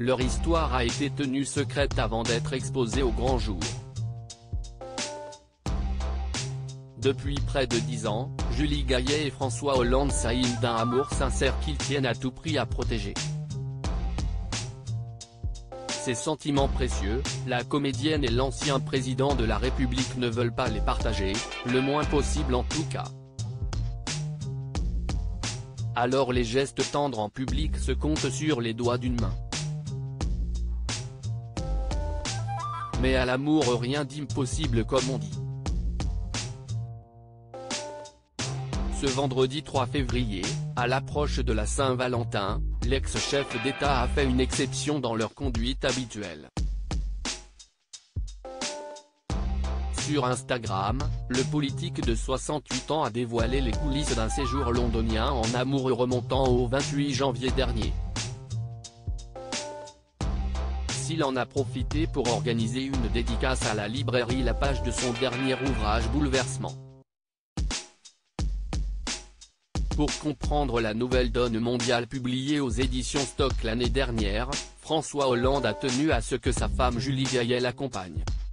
leur histoire a été tenue secrète avant d'être exposée au grand jour. Depuis près de 10 ans, Julie Gaillet et François Hollande s'aiment d'un amour sincère qu'ils tiennent à tout prix à protéger. Ces sentiments précieux, la comédienne et l'ancien président de la République ne veulent pas les partager, le moins possible en tout cas. Alors les gestes tendres en public se comptent sur les doigts d'une main. Mais à l'amour rien d'impossible comme on dit. Ce vendredi 3 février, à l'approche de la Saint-Valentin, l'ex-chef d'État a fait une exception dans leur conduite habituelle. Sur Instagram, le politique de 68 ans a dévoilé les coulisses d'un séjour londonien en amoureux remontant au 28 janvier dernier. S'il en a profité pour organiser une dédicace à la librairie La Page de son dernier ouvrage Bouleversement. Pour comprendre la nouvelle donne mondiale publiée aux éditions Stock l'année dernière, François Hollande a tenu à ce que sa femme Julie Gaillet l'accompagne.